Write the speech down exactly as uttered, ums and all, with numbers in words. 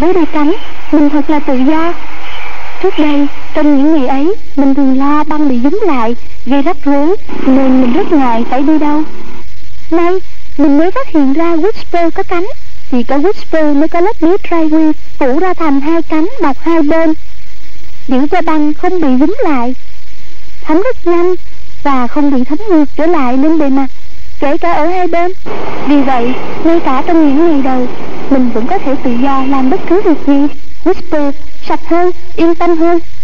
với đôi cánh, mình thật là tự do. Trước đây, trong những ngày ấy, mình thường lo băng bị dúm lại, gây rắc rối, nên mình rất ngại phải đi đâu. Nay, mình mới phát hiện ra Whisper có cánh, thì có Whisper mới có lớp mía Tri-Wheel phủ ra thành hai cánh bọc hai bên, giữ cho băng không bị dúm lại, thấm rất nhanh và không bị thấm ngược trở lại lên bề mặt, kể cả ở hai bên. Vì vậy, ngay cả trong những ngày đầu, mình vẫn có thể tự do làm bất cứ việc gì. Whisper sạch hơn, yên tâm hơn.